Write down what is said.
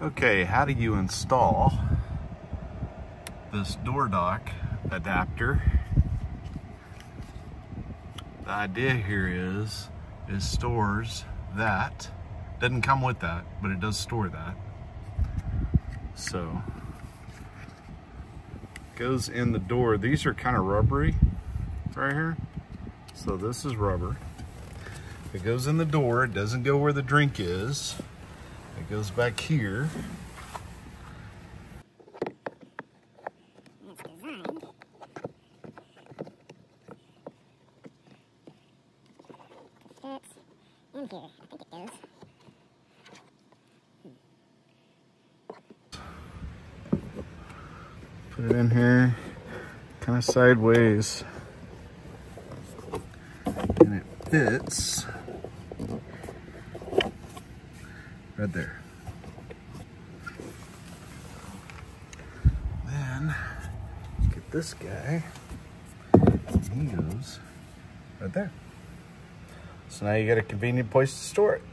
Okay, how do you install this door dock adapter? The idea here is it stores that. Doesn't come with that, but it does store that. So, goes in the door. These are kind of rubbery right here. So this is rubber. It goes in the door. It doesn't go where the drink is. It goes back here. In here, I think it does. Put it in here, kind of sideways, and it fits right there. Then get this guy, and he goes right there. So now you got a convenient place to store it.